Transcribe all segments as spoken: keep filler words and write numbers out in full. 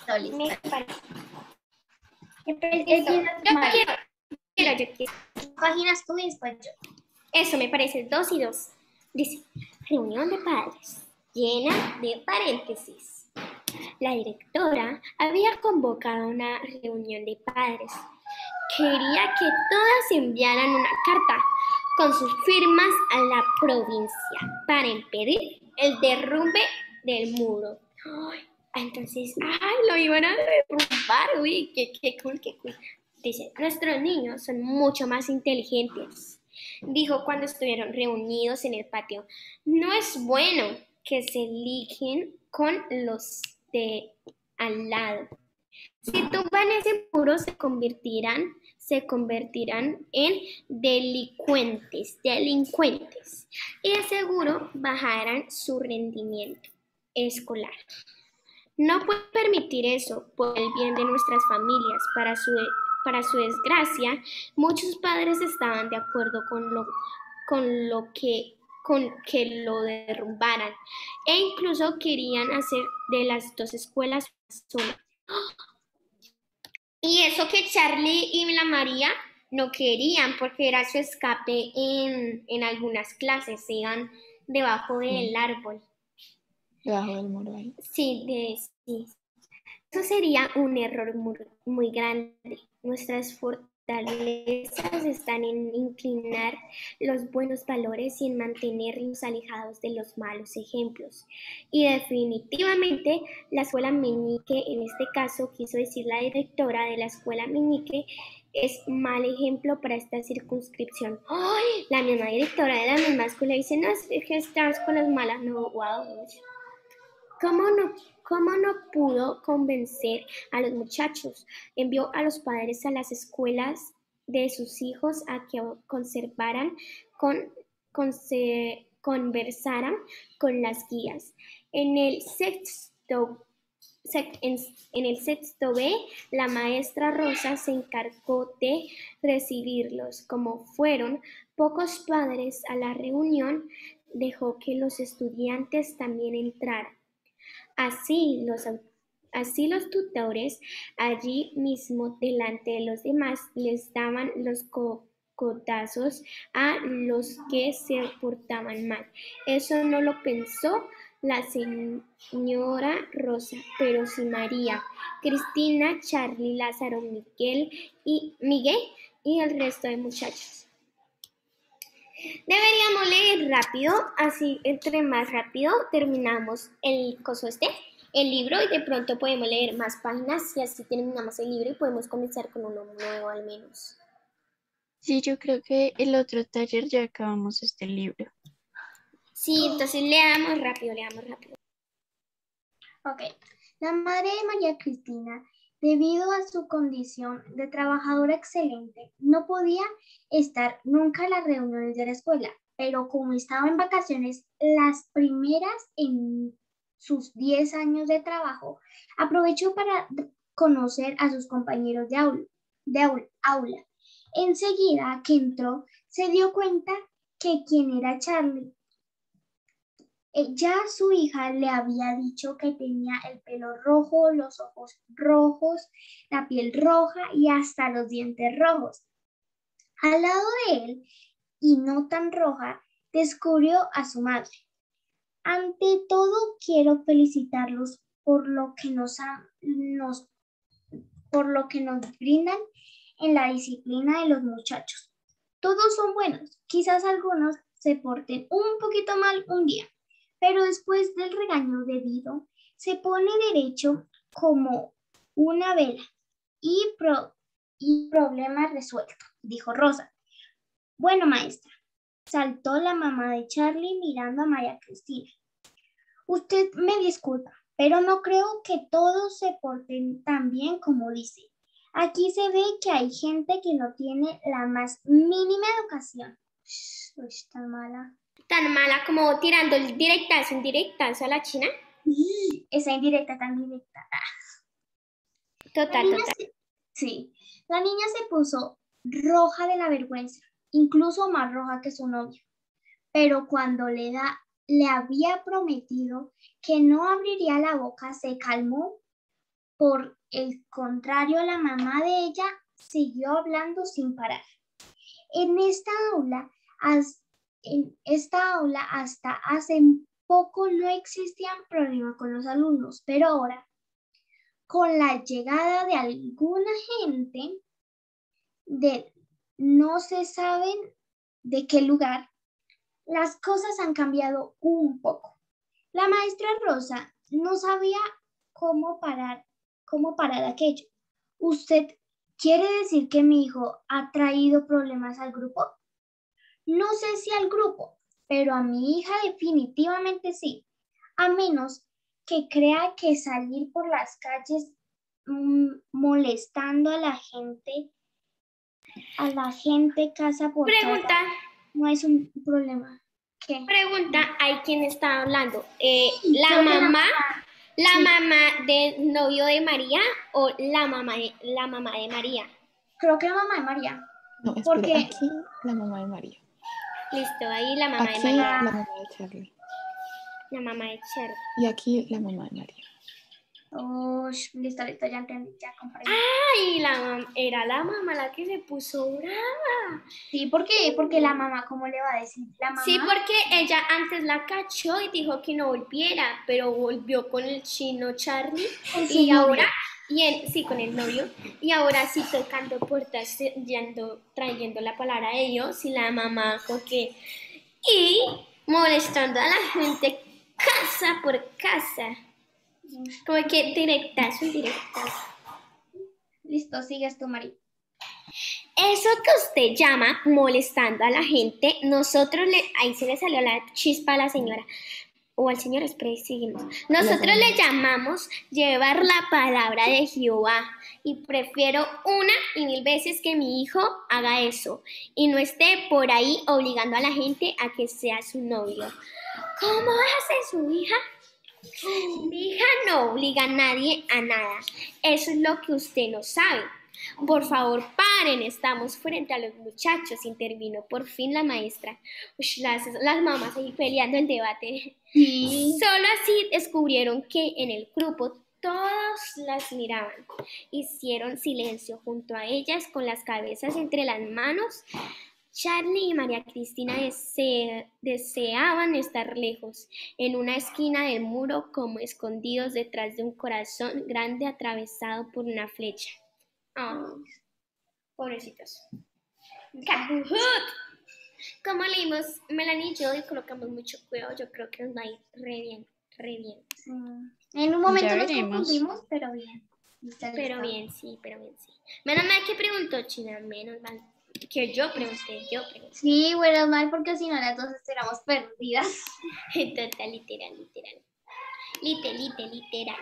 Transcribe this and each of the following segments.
listo. Me parece. Me ¿Qué parece. tienes, Yo Mari? quiero, quiero, yo quiero. Páginas tú y después yo. Eso me parece, dos y dos. Dice, reunión de padres, llena de paréntesis. La directora había convocado una reunión de padres. Quería que todas enviaran una carta con sus firmas a la provincia para impedir el derrumbe del muro. Ay, entonces, ay, lo iban a derrumbar, uy, qué, qué cool, qué cool. Dice, nuestros niños son mucho más inteligentes, dijo cuando estuvieron reunidos en el patio. No es bueno que se liguen con los de al lado. Si tumban ese muro, se convertirán, se convertirán en delincuentes, delincuentes, y de seguro bajarán su rendimiento escolar. No puedo permitir eso por el bien de nuestras familias. Para su, para su desgracia, muchos padres estaban de acuerdo con lo, con lo que con que lo derrumbaran e incluso querían hacer de las dos escuelas una. Y eso que Charlie y la María no querían porque era su escape en, en algunas clases, se iban debajo del árbol. Debajo del muro ahí. Sí, de, sí. Eso sería un error muy, muy grande. Nuestras fortalezas están en inclinar los buenos valores y en mantenerlos alejados de los malos ejemplos. Y definitivamente la escuela Meñique, en este caso quiso decir la directora de la escuela Meñique, es mal ejemplo para esta circunscripción. ¡Ay! La misma directora de la misma escuela dice, no, es que estás con las malas. No, wow. ¿Cómo no, cómo no pudo convencer a los muchachos? Envió a los padres a las escuelas de sus hijos a que conservaran, con, conse, conversaran con las guías. En el sexto En, en el sexto B, la maestra Rosa se encargó de recibirlos. Como fueron pocos padres a la reunión, dejó que los estudiantes también entraran. Así los, así los tutores, allí mismo delante de los demás, les daban los cotazos a los que se portaban mal. Eso no lo pensó la señora Rosa, pero sí María, Cristina, Charlie, Lázaro, Miguel y, Miguel y el resto de muchachos. Deberíamos leer rápido, así entre más rápido terminamos el coso este, el libro, y de pronto podemos leer más páginas y así terminamos el libro y podemos comenzar con uno nuevo al menos. Sí, yo creo que el otro taller ya acabamos este libro. Sí, entonces leamos rápido, leamos rápido. Ok. La madre de María Cristina, debido a su condición de trabajadora excelente, no podía estar nunca en las reuniones de la escuela, pero como estaba en vacaciones, las primeras en sus diez años de trabajo, aprovechó para conocer a sus compañeros de aula. De aula. Enseguida que entró, se dio cuenta que quien era Charlie. Ya su hija le había dicho que tenía el pelo rojo, los ojos rojos, la piel roja y hasta los dientes rojos. Al lado de él, y no tan roja, descubrió a su madre. Ante todo, quiero felicitarlos por lo que nos, han, nos, por lo que nos brindan en la disciplina de los muchachos. Todos son buenos, quizás algunos se porten un poquito mal un día, pero después del regaño debido, se pone derecho como una vela y, pro, y problema resuelto, dijo Rosa. Bueno, maestra, saltó la mamá de Charlie mirando a María Cristina. Usted me disculpa, pero no creo que todos se porten tan bien como dice. Aquí se ve que hay gente que no tiene la más mínima educación. Uy, tan mala. Tan mala como tirando el directazo, indirectazo a la China. Esa indirecta tan directa. Total, la total. Se, sí, la niña se puso roja de la vergüenza, incluso más roja que su novia. Pero cuando le, da, le había prometido que no abriría la boca, se calmó Por el contrario, la mamá de ella siguió hablando sin parar. En esta aula, as, en esta aula hasta hace poco no existían problemas con los alumnos, pero ahora, con la llegada de alguna gente de no se saben de qué lugar, las cosas han cambiado un poco. La maestra Rosa no sabía cómo parar, cómo parar aquello. ¿Usted quiere decir que mi hijo ha traído problemas al grupo? No sé si al grupo, pero a mi hija definitivamente sí. A menos que crea que salir por las calles mmm, molestando a la gente, a la gente casa por Pregunta. casa, no es un problema. ¿Qué? Pregunta, ¿hay quien está hablando? Eh, Sí, ¿La creo que la mamá, la sí. mamá del novio de María o la mamá de, la mamá de María? Creo que la mamá de María. No, espera, Porque aquí la mamá de María. Listo, ahí la mamá Aquí de María. la mamá de Charlie. La mamá de Charlie. Y aquí la mamá de María. Oh, listo, listo, ya entendí, ya comprendí. Ay, la mam- era la mamá la que se puso brava. Sí, ¿por qué? Porque la mamá, ¿cómo le va a decir? La mamá. Sí, porque ella antes la cachó y dijo que no volviera, pero volvió con el chino Charlie Con su y novio. ahora, y él, sí, con el novio, y ahora sí tocando puertas, yendo, trayendo la palabra de Dios y la mamá con que, y molestando a la gente casa por casa, como que directas, directas. Listo, sigues tú, Mari. Eso que usted llama molestando a la gente, nosotros le... Ahí se le salió la chispa a la señora. O al señor, espera, seguimos. Nosotros le llamamos llevar la palabra de Jehová. Y prefiero una y mil veces que mi hijo haga eso. Y no esté por ahí obligando a la gente a que sea su novio. ¿Cómo hace su hija? Mi hija no obliga a nadie a nada. Eso es lo que usted no sabe. Por favor, paren, estamos frente a los muchachos, intervino por fin la maestra. Ush, las, las mamás ahí peleando el debate. Sí. Solo así descubrieron que en el grupo todos las miraban. Hicieron silencio junto a ellas con las cabezas entre las manos. Charlie y María Cristina dese, deseaban estar lejos, en una esquina del muro, como escondidos detrás de un corazón grande atravesado por una flecha. Oh, pobrecitos. ¡Cajujut! Como leímos Melanie y yo y colocamos mucho cuidado, yo creo que nos va a ir re bien, re bien. Sí. En un momento Ya nos veremos. confundimos, pero bien. Listo, Pero listo. bien, sí, pero bien, sí. Menos mal que preguntó China, menos mal que yo pregunté, yo pregunté. Sí, bueno, mal, porque si no las dos estuviéramos perdidas. Total, literal, literal. Lite, lite, literal.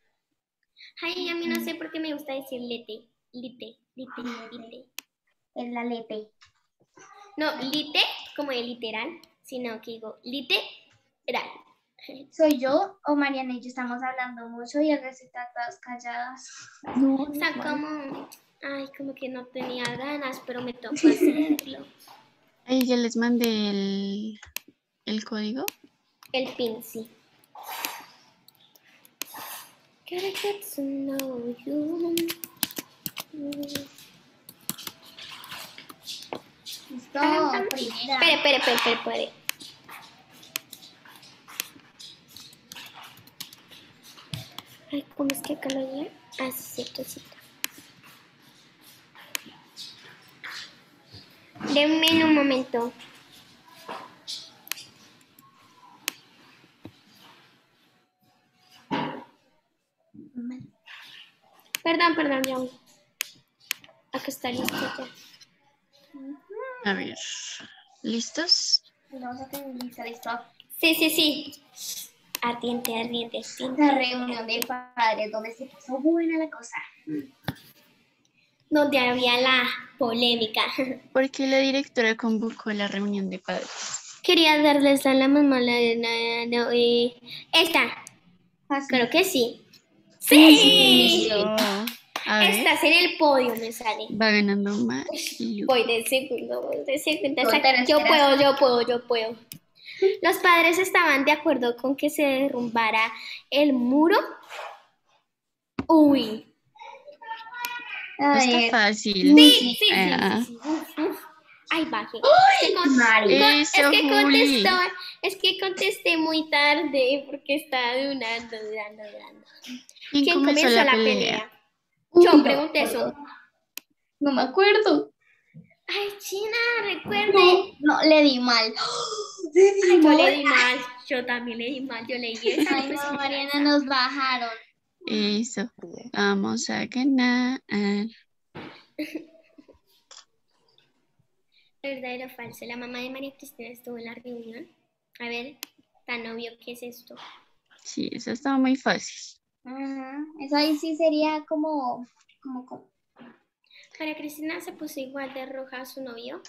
Ay, a mí no sé por qué me gusta decir lite, lite, lite, lite. Es la lete. No, lite, como de literal, sino que digo literal. Soy yo o Mariana y yo estamos hablando mucho y el resto están todas calladas. No, O sea, como, ay, como que no tenía ganas, pero me tocó hacerlo. Ahí ya les mandé el, el código. El pin, sí. Gotta get to know you. Listo, Espere, primera. espere, espere, espere, espere. Ay, ¿cómo es que acá lo digo? Ah, sí, cierto, cierto. Denme un momento. Perdón, perdón, ya voy. Acá está listo ya. A ver, ¿listos? Vamos a tener lista, listo. Sí, sí, sí. Ardiente, ardiente, ardiente. La reunión de padres, donde se puso buena la cosa. Donde había la polémica. Porque la directora convocó la reunión de padres. Quería darles a la mamá la de no, eh, esta. Fácil. Creo que sí. ¡Sí! Eso. A ver, Estás en el podio, me sale. va ganando más. Voy de segundo, voy de segundo. No, O sea, espera, yo espera. puedo, yo puedo, yo puedo. Los padres estaban de acuerdo con que se derrumbara el muro Uy. A Está ver. fácil. Sí, sí, sí, Ah. sí, sí. Uf, uf. Ay, baje. Es que, con- Mal. con- Eso, es que Juli. contestó, es que contesté muy tarde porque estaba dudando, dudando, dudando. ¿Quién ¿Quién comenzó comenzó la la pelea? pelea? Uy, Yo no me pregunté eso. acuerdo. No me acuerdo. Ay, China, recuerde. No, no, le di mal. Le di Ay, yo mal. le di mal. Yo también le di mal. Yo leí esa. Ay, Pues, no, sí, Mariana, esa. nos bajaron. Eso. Bien. Vamos a ganar. ¿Verdadero o falso? La mamá de María Cristina estuvo en la reunión. A ver, tan obvio que es esto. Sí, eso está muy fácil. Ajá. Eso ahí sí sería como, como, como. María Cristina se puso igual de roja a su novio.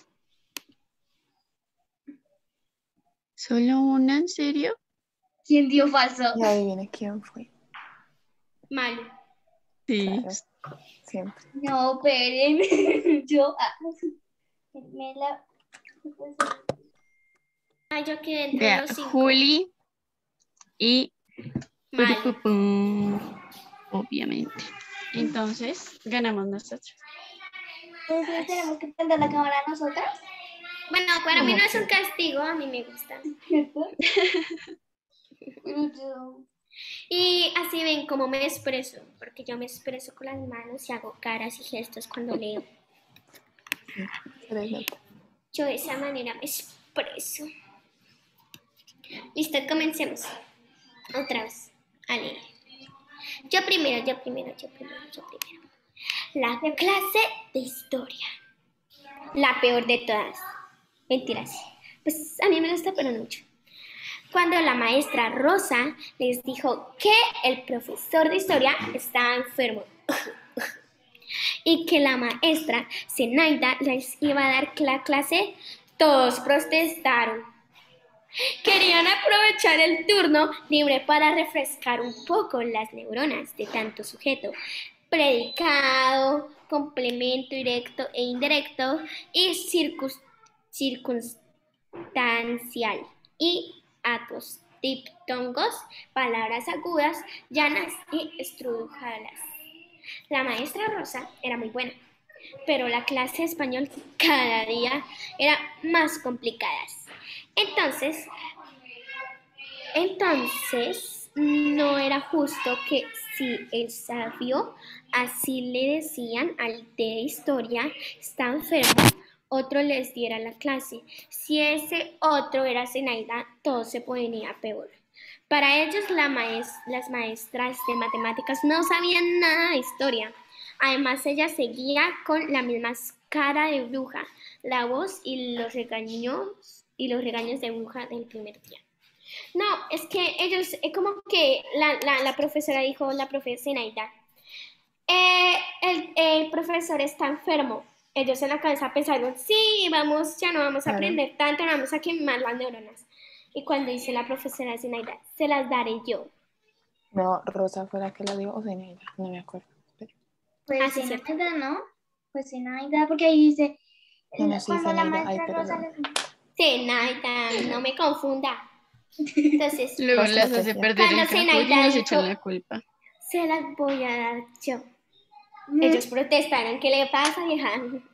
¿Solo una? ¿En serio? ¿Quién dio falso? Y adivine quién fue. Malo. Sí. Claro, siempre. No, esperen. Yo. Ah, me la. Ah, yo quedé entre Vea, los cinco. Juli y Malo. Purupupum, obviamente. Entonces, ganamos nosotros. Entonces tenemos que prender la cámara nosotras. Bueno, para mí ¿Cómo no es un que? castigo, a mí me gusta. ¿Cierto? Pero yo. Y así ven cómo me expreso, porque yo me expreso con las manos y hago caras y gestos cuando leo. Sí, se les nota. Yo de esa manera me expreso. Listo, comencemos. Otra vez a leer. Yo primero, yo primero, yo primero, yo primero. La clase de historia. La peor de todas. Mentiras. Pues a mí me gusta, pero no mucho. Cuando la maestra Rosa les dijo que el profesor de historia estaba enfermo y que la maestra Zenaida les iba a dar la clase, todos protestaron. Querían aprovechar el turno libre para refrescar un poco las neuronas de tanto sujeto, predicado, complemento directo e indirecto y circus, circunstancial y atos, diptongos, palabras agudas, llanas y estrujadas. La maestra Rosa era muy buena, pero la clase de español cada día era más complicada. Entonces, entonces no era justo que si el sabio, así le decían al de historia, está enfermo, otro les diera la clase. Si ese otro era Zenaida, todo se ponía peor. Para ellos la maes- las maestras de matemáticas no sabían nada de historia. Además ella seguía con la misma cara de bruja, la voz y los regaños y los regaños de bruja del primer día. No, es que ellos, es como que la, la, la profesora dijo, la profesora Zenaida, eh, el, el profesor está enfermo. Ellos en la cabeza pensaron, sí, vamos, ya no vamos a Claro. aprender tanto, no vamos a quemar las neuronas. Y cuando dice la profesora Zenaida, se las daré yo. No, Rosa fue la que lo dio o Zenaida, no me acuerdo. Espera. Pues Ah, sí, en cierto. Aida, ¿no? Pues en Aida, porque ahí dice. No, no, sí, Cuando la Zenaida. Ay, maestra Rosa perdón. les. Zenaida, no me confunda. Entonces, Luego Basta, las hace Sofía. perder cuando el trabajo y Zenaida nos dijo, echan la culpa. se las voy a dar yo. Ellos protestaron, ¿qué le pasa, vieja?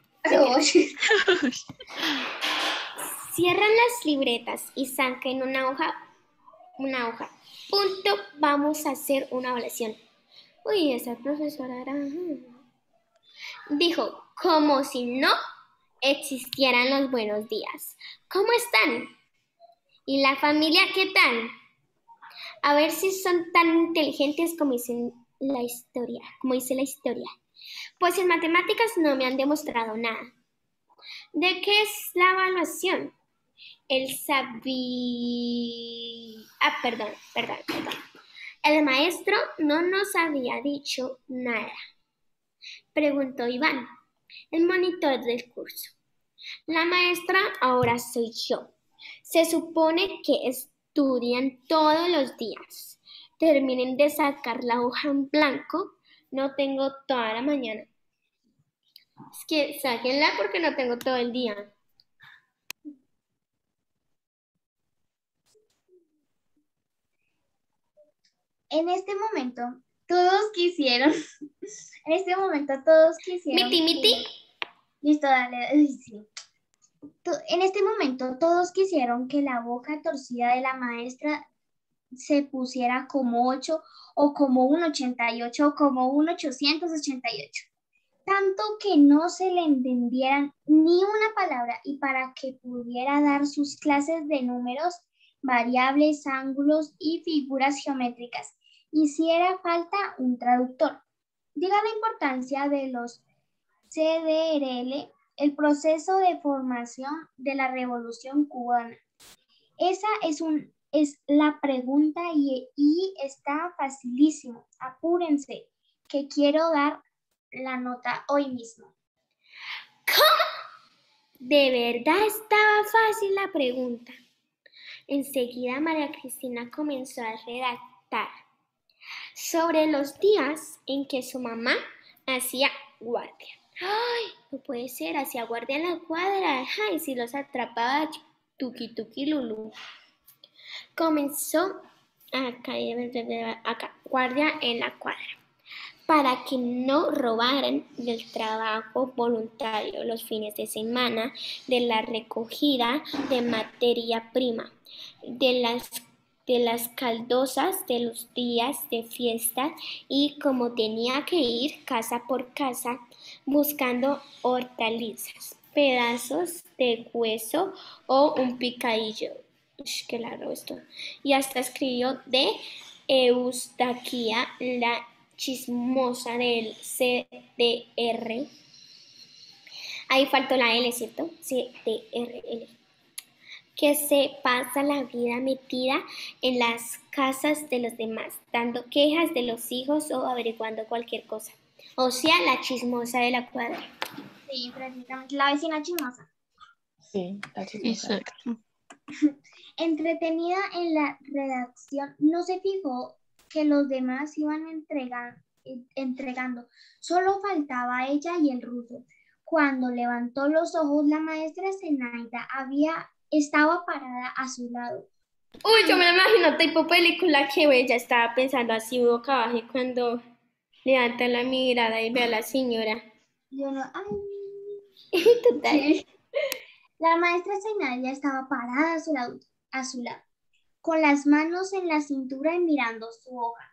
Cierran las libretas y sacan una hoja, una hoja. Punto, vamos a hacer una evaluación. Uy, esa profesora era... Dijo, como si no existieran los buenos días. ¿Cómo están? ¿Y la familia qué tal? A ver si son tan inteligentes como dicen la historia, como dice la historia. Pues en matemáticas no me han demostrado nada. ¿De qué es la evaluación? El sabí... Ah, perdón, perdón, perdón. El maestro no nos había dicho nada. Preguntó Iván, el monitor del curso. La maestra ahora soy yo. Se supone que estudian todos los días. Terminen de sacar la hoja en blanco. No tengo toda la mañana. Es que sáquenla porque no tengo todo el día. En este momento todos quisieron, en este momento todos quisieron. ¿Miti, miti? que- Listo, dale. Uy, sí. To- En este momento todos quisieron que la boca torcida de la maestra se pusiera como ocho o como un ochenta y ocho o como un ochocientos ochenta y ocho. Tanto que no se le entendieran ni una palabra y para que pudiera dar sus clases de números, variables, ángulos y figuras geométricas, hiciera falta un traductor. Diga la importancia de los C D R L, el proceso de formación de la Revolución Cubana. Esa es, un, es la pregunta y, y está facilísimo. Apúrense, que quiero dar la nota hoy mismo. De verdad estaba fácil la pregunta. Enseguida María Cristina comenzó a redactar sobre los días en que su mamá hacía guardia. ¡Ay! No puede ser, hacía guardia en la cuadra. ¡Ay! Si los atrapaba tuki tuki lulu. Comenzó acá, acá, guardia en la cuadra, para que no robaran del trabajo voluntario los fines de semana, de la recogida de materia prima, de las, de las caldosas de los días de fiesta, y como tenía que ir casa por casa buscando hortalizas, pedazos de hueso o un picadillo. Ush, qué largo esto. Y hasta escribió de Eustaquia, la chismosa del C D R. Ahí faltó la L, ¿cierto? C D R L. Que se pasa la vida metida en las casas de los demás, dando quejas de los hijos o averiguando cualquier cosa. O sea, la chismosa de la cuadra. Sí, precisamente, la vecina chismosa. Sí, la chismosa. Exacto. Entretenida en la redacción, no se fijó que los demás iban entregan- entregando. Solo faltaba ella y el ruso. Cuando levantó los ojos, la maestra Zenaida había, estaba parada a su lado. Uy, yo me imagino tipo película que ella estaba pensando así boca abajo y cuando levanta la mirada y ve a la señora. Yo no, ay. Total. Sí. La maestra Zenaida estaba parada a su lado, a su lado, con las manos en la cintura y mirando su hoja.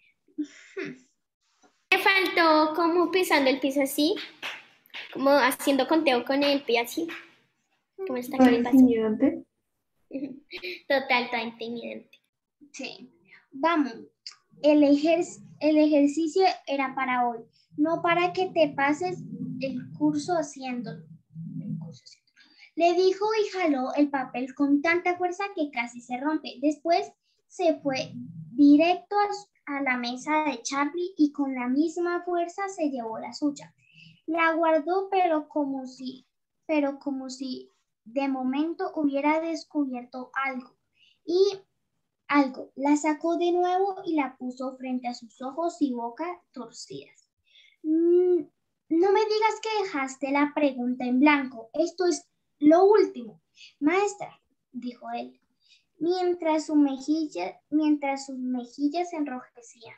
Me faltó como pisando el piso así, como haciendo conteo con el pie así. Como está aquí el paso. Intimidante. Total, toda intimidante. Sí. Vamos, el, ejer- el ejercicio era para hoy, no para que te pases el curso haciéndolo. El curso haciéndolo. Le dijo y jaló el papel con tanta fuerza que casi se rompe. Después se fue directo a, a la mesa de Charlie y con la misma fuerza se llevó la suya. La guardó, pero como si, pero como si de momento hubiera descubierto algo. Y algo, la sacó de nuevo y la puso frente a sus ojos y boca torcidas. Mm, no me digas que dejaste la pregunta en blanco. Esto es lo último. Maestra, dijo él, mientras, su mejilla, mientras sus mejillas se enrojecían.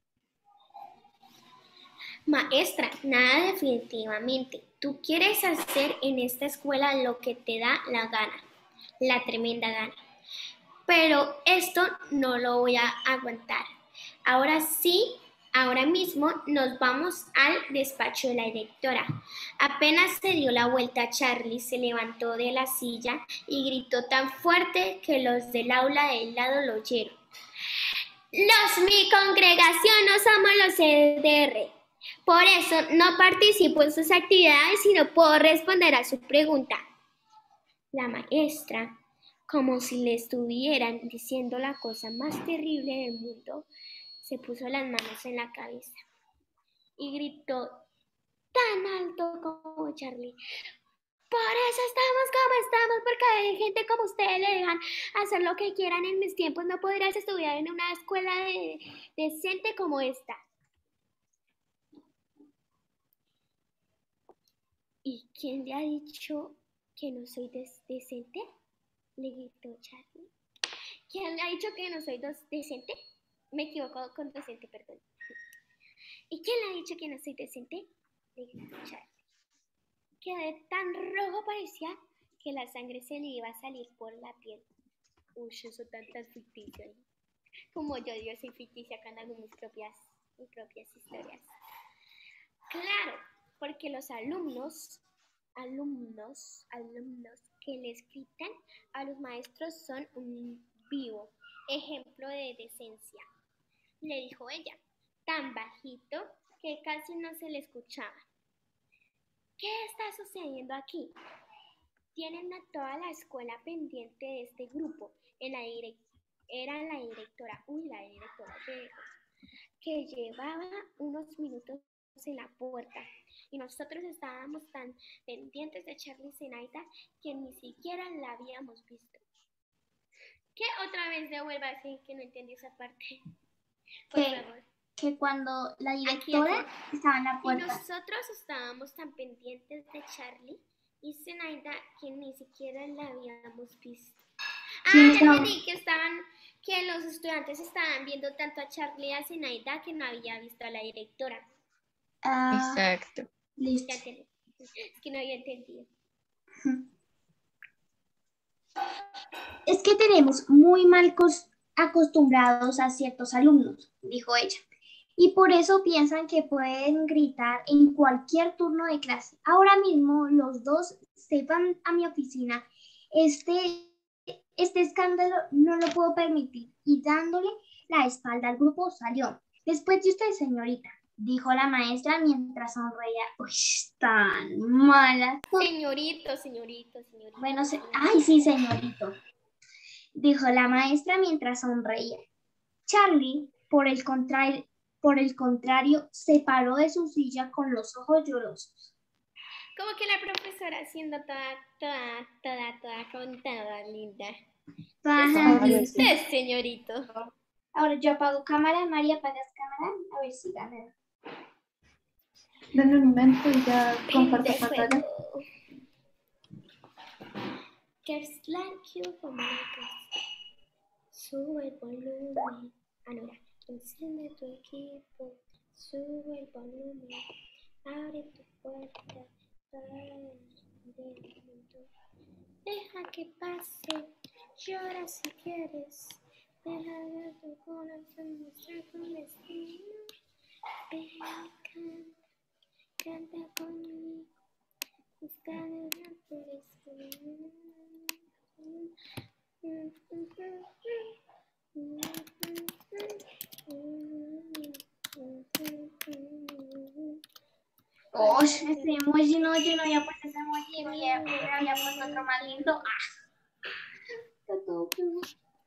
Maestra, nada definitivamente. Tú quieres hacer en esta escuela lo que te da la gana, la tremenda gana. Pero esto no lo voy a aguantar. Ahora sí, ahora mismo nos vamos al despacho de la directora. Apenas se dio la vuelta, Charlie se levantó de la silla y gritó tan fuerte que los del aula del lado lo oyeron. Los mi congregación no somos los C D R. Por eso no participo en sus actividades y no puedo responder a su pregunta. La maestra, como si le estuvieran diciendo la cosa más terrible del mundo, se puso las manos en la cabeza y gritó tan alto como Charlie. Por eso estamos como estamos, porque hay gente como ustedes le dejan hacer lo que quieran. En mis tiempos no podrías estudiar en una escuela de, decente como esta. ¿Y quién le ha dicho que no soy des- decente? Le gritó Charlie. ¿Quién le ha dicho que no soy dos- decente? Me equivoco con docente, perdón. ¿Y quién le ha dicho que no soy decente? Le gritó Charlie. Quedé tan rojo parecía que la sangre se le iba a salir por la piel. Uy, eso tan tan ficticio. Como yo, yo soy ficticia cuando hago mis propias, mis propias historias. Claro, porque los alumnos, alumnos, alumnos que les gritan a los maestros son un vivo ejemplo de decencia, le dijo ella, tan bajito que casi no se le escuchaba. ¿Qué está sucediendo aquí? Tienen a toda la escuela pendiente de este grupo. En la direc- era la directora, uy, la directora llegó, que llevaba unos minutos en la puerta. Y nosotros estábamos tan pendientes de Charlie Zenaida que ni siquiera la habíamos visto. ¿Qué otra vez devuelva así que no entendí esa parte? Por que, favor. que cuando la directora aquí, aquí. estaba en la puerta. Y nosotros estábamos tan pendientes de Charlie y Zenaida que ni siquiera la habíamos visto. Ah, ya entendí que estaban, que los estudiantes estaban viendo tanto a Charlie y a Zenaida que no había visto a la directora. Ah, exacto. Listo. Ya entendí. Es que no había entendido. Es que tenemos muy mal acostumbrados a ciertos alumnos, dijo ella, y por eso piensan que pueden gritar en cualquier turno de clase. Ahora mismo los dos se van a mi oficina. Este, este escándalo no lo puedo permitir. Y dándole la espalda al grupo salió. Después de usted, señorita, dijo la maestra mientras sonreía. Uy, tan mala. Señorito, señorito, señorito. Bueno, se... ay, sí, señorito, dijo la maestra mientras sonreía. Charlie, por el contrario, por el contrario, se paró de su silla con los ojos llorosos. Como que la profesora siendo toda, toda, toda, toda, con toda linda. Ajá. ¿Es usted, señorito? Ahora yo apago cámara, María, apagas cámara, a ver si gana. Denme un momento y ya comparto pantalla. Girls like you for my sube el volumen. Ah, no, era. Enciende tu equipo, sube el volumen. Abre tu puerta para el mundo. Deja que pase, llora si quieres. Deja ver tu corazón mostrar tu destino. Ven, canta, canta conmigo. Busca de la felicidad. Oh, ese emoji no, yo no había puesto ese emoji, me había puesto otro más lindo. Ah. Está todo feo.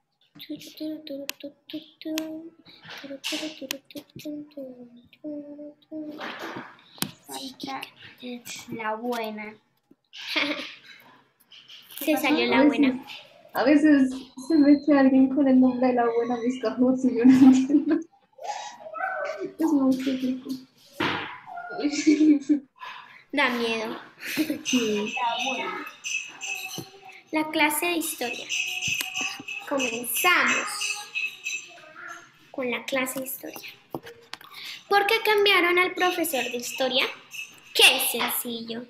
Esta es la buena. Se salió la buena. A veces se mete alguien con el nombre de la buena a mis cajones y yo no entiendo. Es muy típico. Da miedo. Sí. La buena. La clase de historia. Comenzamos con la clase de historia. ¿Por qué cambiaron al profesor de historia? ¡Qué sencillo!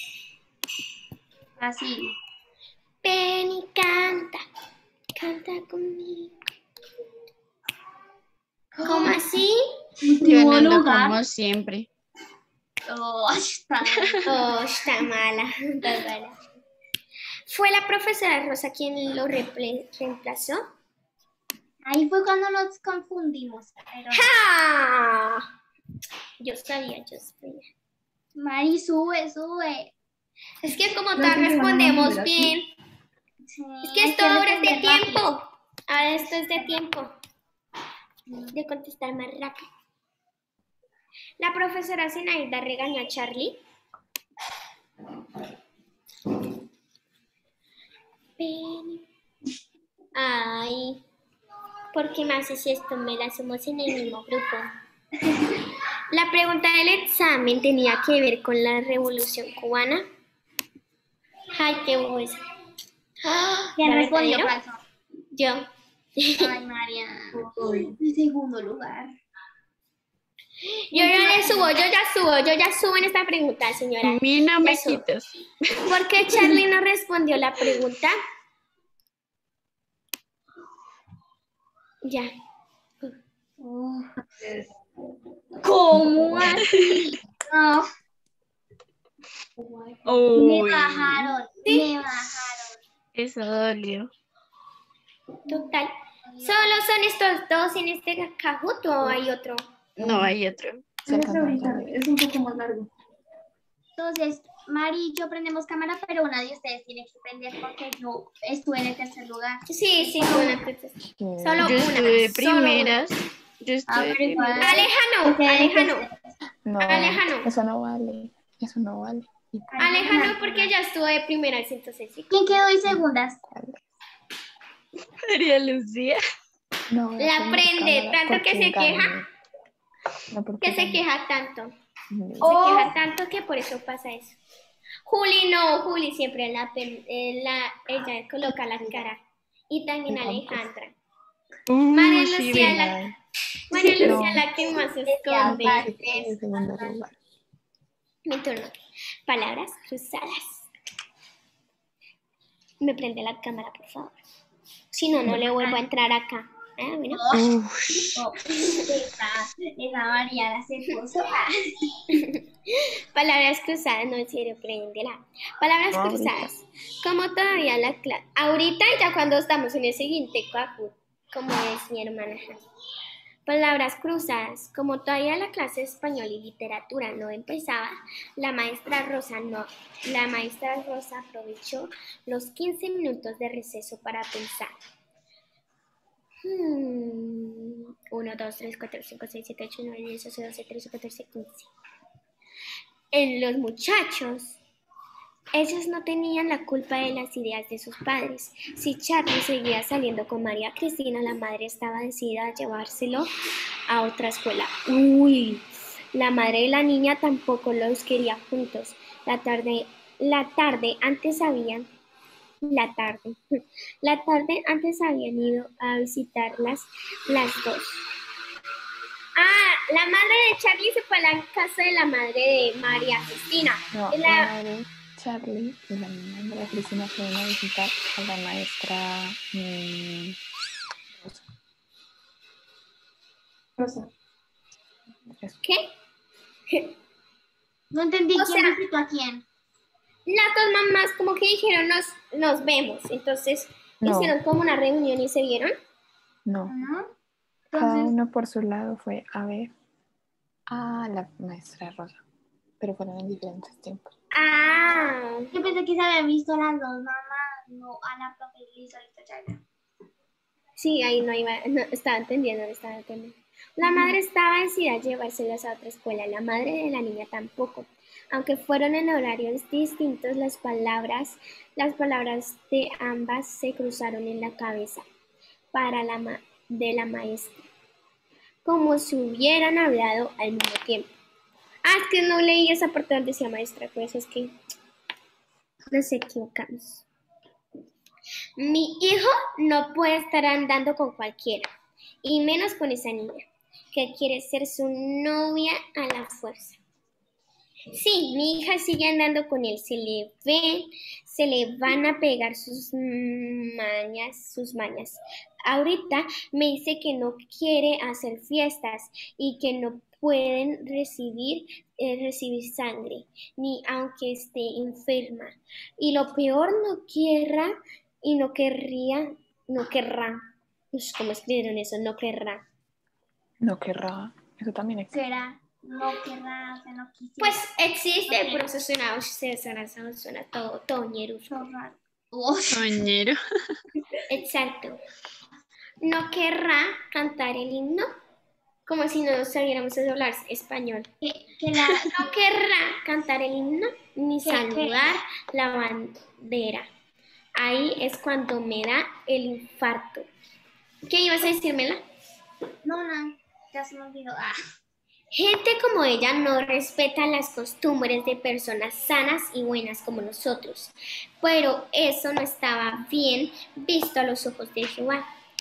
Así. Ven y canta, canta conmigo. ¿Cómo así? Yo no ando como siempre. Oh, está, oh, está mala, está mala. ¿Fue la profesora Rosa quien lo reemplazó? Ahí fue cuando nos confundimos. Pero... ¡Ja! Yo sabía, yo sabía. Mari, sube, sube. Es que como todas respondemos bien. Sí, es que esto ahora es de tiempo. Rápido. Ahora esto es de tiempo. De contestar más rápido. La profesora Zenaida regañó a Charlie. Ven. Ay, ¿por qué me haces esto? Me la somos en el mismo grupo. La pregunta del examen tenía que ver con la Revolución Cubana. Ay, qué bolsa. ¿Quién respondió falso? Yo. Ay, María. En segundo lugar. Yo ya le subo, yo ya subo, yo ya subo en esta pregunta, señora. A mí no me Ya subo. quitas. ¿Por qué Charlie no respondió la pregunta? Ya. Oh. ¿Cómo así? No. Me Uy, bajaron, me bajaron. eso dolió. Total. ¿Solo son estos dos en este Kahoot o hay otro? No, hay otro. Se No sé alcanzó a ahorita, entender. es un poco más largo. Entonces, Mari y yo prendemos cámara, pero una de ustedes tiene que prender porque yo estuve en el tercer lugar. Sí, sí, una. Que- Solo Yo una. estuve de solo una. primeras. Yo estuve Ah, de pero igual. primeras. Alejano, Ustedes Alejano. No, Alejano. eso no vale. Eso no vale. Y Alejano porque ya estuvo de primeras, entonces sí. ¿Quién quedó en segundas? vale. María Lucía. No, voy a La prender prende, cámara tanto que porque se gané. queja. No, porque Que se gané. queja tanto. No. Oh. Se queja tanto que por eso pasa eso. Juli no, Juli siempre en la, pen- en la ella coloca la cara. Y también No, pues. Alejandra. Uh, María sí, Lucía, ven. la, María Lucía No. la que más se Ya, esconde. va. Sí, sí, en segundo lugar. Mi turno. Palabras cruzadas. Me prende la cámara, por favor. Si no, no le vuelvo a entrar acá. Ah, bueno. Uf. Oh, esa, esa Mariana se puso. Ah. Palabras cruzadas, no, en serio, préndela. Palabras No, ahorita. cruzadas. Como todavía la clase. Ahorita y ya cuando estamos en el siguiente Kahoot, como es mi hermana. Palabras cruzadas. Como todavía la clase de español y literatura no empezaba, la maestra Rosa no, la maestra Rosa aprovechó los quince minutos de receso para pensar. Hmm, uno, dos, tres, cuatro, cinco, seis, siete, ocho, nueve, diez, once, doce, trece, catorce, quince. En los muchachos, ellos no tenían la culpa de las ideas de sus padres. Si Charlie seguía saliendo con María Cristina, la madre estaba decidida a llevárselo a otra escuela. Uy, la madre de la niña tampoco los quería juntos. La tarde, la tarde antes habían, la tarde, la tarde antes habían ido a visitarlas las dos. Ah, la madre de Charlie se fue a la casa de la madre de María Cristina. No, Y la la- madre Charlie y la niña María Cristina fueron a visitar a la maestra mm, Rosa. Rosa. Eso. ¿Qué? No entendí O quién sea- visitó a quién. Las dos mamás como que dijeron nos, nos vemos, entonces No. hicieron como una reunión y se vieron. No, ¿No? cada Entonces, uno por su lado fue a ver a la maestra Rosa, pero fueron en diferentes tiempos. Ah, yo pensé que se habían visto las dos mamás, no a la profe y solito Chaira. sí, ahí no iba, no, estaba entendiendo, no estaba entendiendo. La madre estaba decidida a llevárselas a otra escuela, la madre de la niña tampoco. Aunque fueron en horarios distintos, las palabras, las palabras de ambas se cruzaron en la cabeza para la ma- de la maestra, como si hubieran hablado al mismo tiempo. Ah, es que no leí esa parte donde decía maestra, pues es que nos equivocamos. Mi hijo no puede estar andando con cualquiera, y menos con esa niña, que quiere ser su novia a la fuerza. Sí, mi hija sigue andando con él, se le ven, se le van a pegar sus mañas, sus mañas. Ahorita me dice que no quiere hacer fiestas y que no pueden recibir, eh, recibir sangre, ni aunque esté enferma. Y lo peor, no querrá y no querría, no querrá. Ush, ¿cómo escribieron eso? No querrá. No querrá, eso también existe. Será, no querrá, o sea, no quisiera. Pues existe, Ok. pero eso suena, ush, se suena, suena, suena todo, todo ñerusco. Son raros. Uf. Toñero. Exacto. No querrá cantar el himno, como si no sabiéramos hablar español. que, que la, No querrá cantar el himno ni ¿Qué- saludar la bandera. Ahí es cuando me da el infarto. ¿Qué ibas a decírmela? no, no, ya se me olvidó. Ah. Gente como ella no respeta las costumbres de personas sanas y buenas como nosotros, pero eso no estaba bien visto a los ojos de Jehová.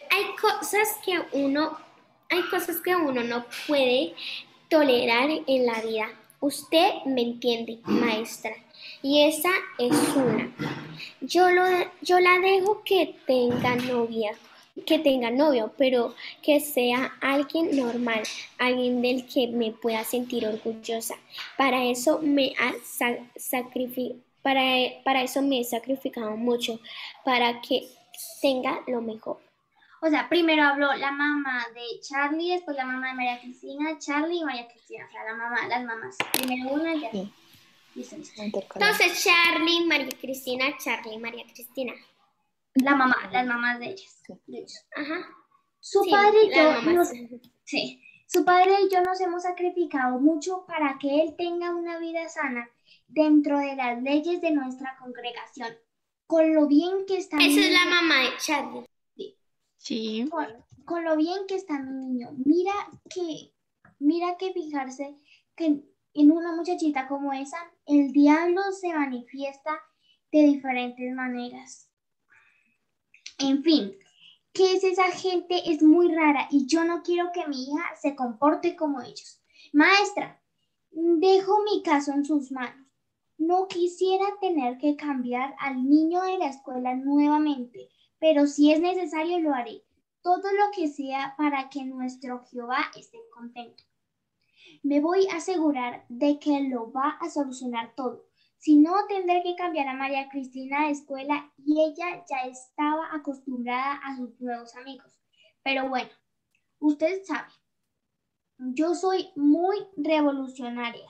hay cosas que uno, hay cosas que uno no puede tolerar en la vida. Usted me entiende, maestra, y esa es una. Yo, lo, yo la dejo que tenga novia, que tenga novio, pero que sea alguien normal, alguien del que me pueda sentir orgullosa. Para eso me ha sa sacrificado, para, para eso me he sacrificado mucho, para que tenga lo mejor. O sea, primero habló la mamá de Charlie, después la mamá de María Cristina, Charlie y María Cristina. O sea, la mamá, las mamás. Primero una y ya. Sí. Listo, listo. Intercalado. Entonces, Charlie, María Cristina, Charlie, María Cristina. La mamá, las mamás de ellas. De ellos. Ajá. Su Sí, padre y las yo mamás. nos, sí, su padre y yo nos hemos sacrificado mucho para que él tenga una vida sana dentro de las leyes de nuestra congregación. Con lo bien que está mi Esa es la niño, mamá de Charlie. Sí. con, con lo bien que está mi niño. Mira que, mira que fijarse que en una muchachita como esa, el diablo se manifiesta de diferentes maneras. En fin, que es esa gente es muy rara y yo no quiero que mi hija se comporte como ellos. Maestra, dejo mi caso en sus manos. No quisiera tener que cambiar al niño de la escuela nuevamente, pero si es necesario lo haré. Todo lo que sea para que nuestro Jehová esté contento. Me voy a asegurar de que lo va a solucionar todo. Si no, tendré que cambiar a María Cristina de escuela y ella ya estaba acostumbrada a sus nuevos amigos. Pero bueno, usted sabe, yo soy muy revolucionaria.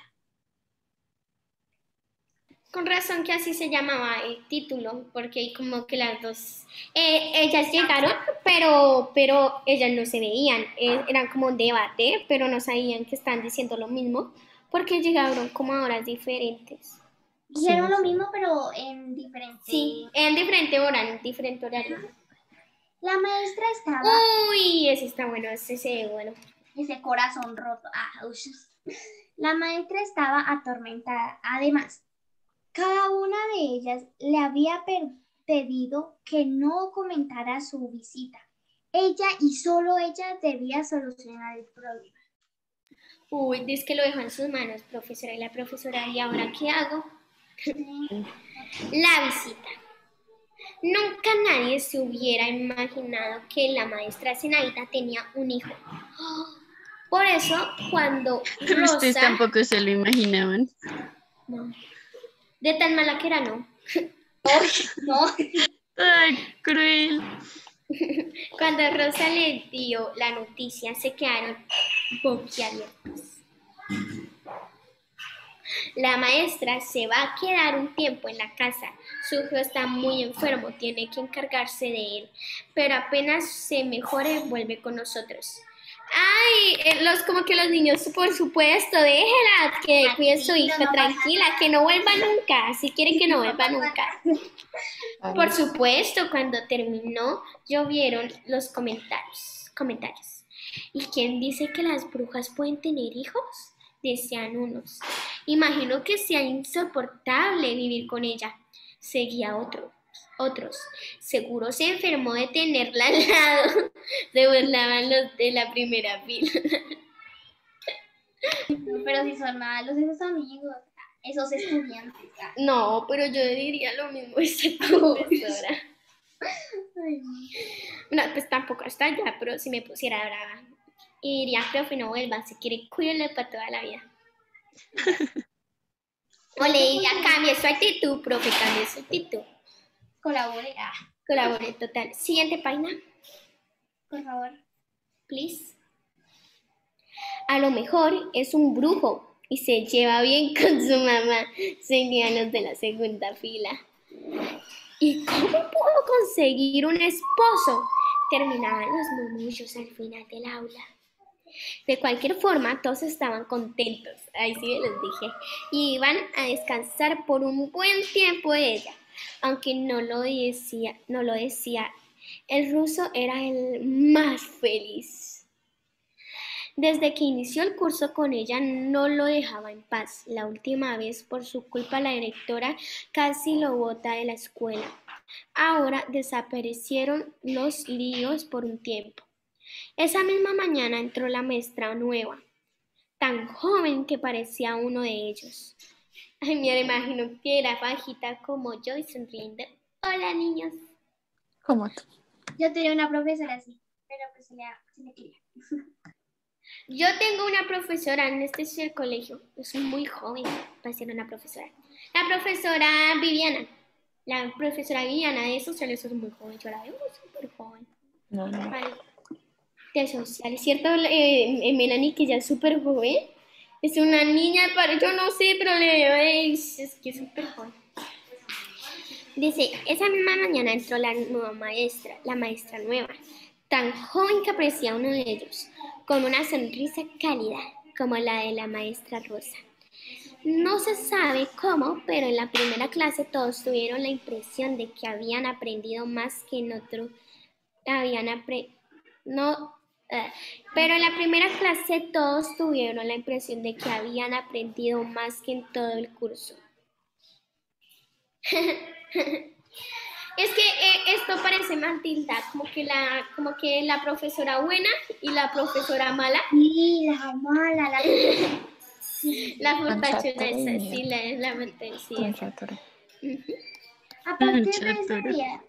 Con razón que así se llamaba el título, porque como que las dos, eh, ellas llegaron, pero, pero ellas no se veían, eh, eran como un debate, pero no sabían que estaban diciendo lo mismo, porque llegaron como a horas diferentes. Dijeron Sí, lo sí. mismo, pero en diferente... Sí, en diferente hora, en diferente horario. La maestra estaba... Uy, ese está bueno, ese se ve bueno. Ese corazón roto. Ah, uy. La maestra estaba atormentada. Además, cada una de ellas le había pedido que no comentara su visita. Ella y solo ella debía solucionar el problema. Uy, dice que lo dejó en sus manos, profesora, y la profesora, ¿y ahora qué hago? La visita. Nunca nadie se hubiera imaginado que la maestra Zenaida tenía un hijo. Por eso, cuando Rosa... Ustedes tampoco se lo imaginaban. No. De tan mala que era, no. No. Ay, cruel. Cuando Rosa le dio la noticia, se quedaron boquiabiertos. La maestra se va a quedar un tiempo en la casa. Su hijo está muy enfermo, tiene que encargarse de él, pero apenas se mejore, vuelve con nosotros. Ay, eh, los como que los niños, por supuesto, déjela, que cuide a su hija, tranquila, que no vuelva nunca, si quieren que no vuelva nunca. Por supuesto, cuando terminó, llovieron los comentarios, comentarios. ¿Y quién dice que las brujas pueden tener hijos? Decían unos. Imagino que sea insoportable vivir con ella. Seguía otro, otros. Seguro se enfermó de tenerla al lado. Se burlaban los de la primera fila. Pero si son malos esos amigos, esos estudiantes. No, pero yo diría lo mismo a esta profesora. Ay, No, pues tampoco hasta allá, pero si me pusiera brava. Y diría, profe, no vuelva, si quiere, cuídenlo para toda la vida. O le diría, cambie su actitud, profe, cambie su actitud. colabore. Ah, Colabore total. Siguiente página, por favor. please. A lo mejor es un brujo y se lleva bien con su mamá, serían los de la segunda fila. ¿Y cómo puedo conseguir un esposo? Terminaban los murmullos al final del aula. De cualquier forma, todos estaban contentos, ahí sí les dije, y iban a descansar por un buen tiempo de ella, aunque no lo decía, no lo decía. El ruso era el más feliz. Desde que inició el curso con ella no lo dejaba en paz. La última vez, por su culpa, la directora casi lo bota de la escuela. Ahora desaparecieron los líos por un tiempo. Esa misma mañana entró la maestra nueva, tan joven que parecía uno de ellos. Ay, me imagino que era bajita como yo y sonriendo. Hola, niños. ¿Cómo tú? Yo tenía una profesora así, pero pues se le, se le quería. Yo tengo una profesora en este es el colegio. Es muy joven para ser una profesora. La profesora Viviana. La profesora Viviana de sociales es muy joven. Yo la veo súper joven. No, no. Vale. De sociales, ¿cierto, eh, Melanie, que ya es súper joven? Es una niña, para, yo no sé, pero le veo, es que es súper joven. Dice, esa misma mañana entró la nueva maestra, la maestra nueva, tan joven que parecía uno de ellos, con una sonrisa cálida, como la de la maestra Rosa. No se sabe cómo, pero en la primera clase todos tuvieron la impresión de que habían aprendido más que en otro, habían aprendido, no, uh, pero en la primera clase todos tuvieron la impresión de que habían aprendido más que en todo el curso. Es que eh, esto parece Matilda, como que, la, como que la profesora buena y la profesora mala. Sí, la mala, la La fortachona Manchatora y esa, sí, la es la mente, sí. esa. Manchatora. Ujú. A partir de ese Manchatora. día.